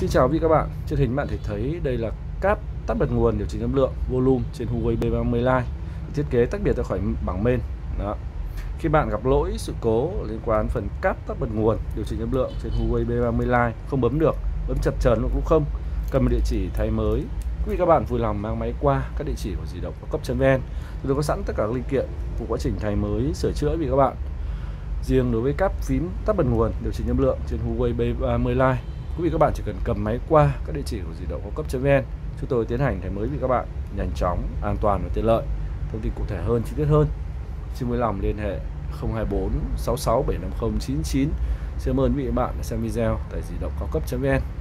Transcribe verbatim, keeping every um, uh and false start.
Xin chào quý vị các bạn. Trên hình bạn thể thấy đây là cáp tắt bật nguồn điều chỉnh âm lượng volume trên Huawei B ba mươi Lite, thiết kế tách biệt ra khỏi bảng main. Đó. Khi bạn gặp lỗi sự cố liên quan phần cáp tắt bật nguồn điều chỉnh âm lượng trên Huawei B ba mươi Lite không bấm được, bấm chập chờn cũng không, cần một địa chỉ thay mới, quý vị các bạn vui lòng mang máy qua các địa chỉ của di động cao cấp.vn. Tôi có sẵn tất cả các linh kiện của quá trình thay mới, sửa chữa quý vị các bạn. Riêng đối với cáp phím tắt bật nguồn điều chỉnh âm lượng trên Huawei B ba mươi Lite, quý vị các bạn chỉ cần cầm máy qua các địa chỉ của di động cao cấp.vn, chúng tôi tiến hành thay mới với các bạn nhanh chóng, an toàn và tiện lợi. Thông tin cụ thể hơn, chi tiết hơn, xin vui lòng liên hệ không hai bốn sáu sáu bảy năm không chín chín. Xin ơn quý vị các bạn đã xem video tại di động cao cấp.vn.